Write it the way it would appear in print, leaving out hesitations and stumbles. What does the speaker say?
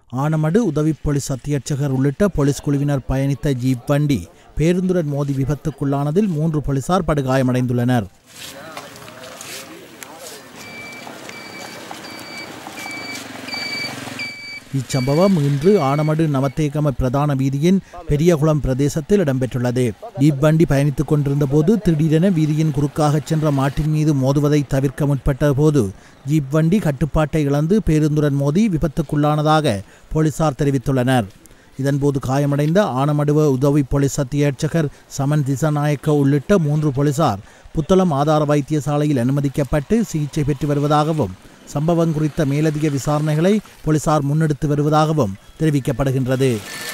ஆனமடு உதவி போலீஸ் அத்தியட்சகர் உள்ளிட்ட போலீஸ் குழுவினர் பயணித்த ஜீப் வண்டி பேருந்துடன் மோதி விபத்துக்குள்ளானதில் 3 போலீசார் படுகாயமடைந்துள்ளனர். இச்சம்பவம் இன்று ஆனமடு நவத்தேகம பிரதான வீதியின் பெரியகுளம் பிரதேசத்தில் இடம்பெற்றுள்ளது. ஜீப் வண்டி பயணித்துக் கொண்டிருந்த போது திடீரென வீதியின் குறுக்காக சென்ற மாட்டின் மீது மோதுவதை தவிர்க்க முற்பட்ட போது ஜீப் வண்டி கட்டுப்பாட்டை இழந்து பேருந்துடன் மோதி விபத்துக்குள்ளானதாக போலீசார் தெரிவித்துள்ளனர். இதன்போது காயமடைந்த ஆனமடுவ உதவி போலீஸ் அத்தியட்சகர் சமன் திசாநாயக்க உள்ளிட்ட 3 போலீசார் புத்தளம் ஆதார வைத்தியசாலையில் அனுமதிக்கப்பட்டு சிகிச்சை பெற்று வருவதாகவும் சம்பவம் குறித்த மேலதிக விசாரணைகளை போலீசார் முன்னெடுத்து வருவதாகவும் தெரிவிக்கப்படுகின்றது.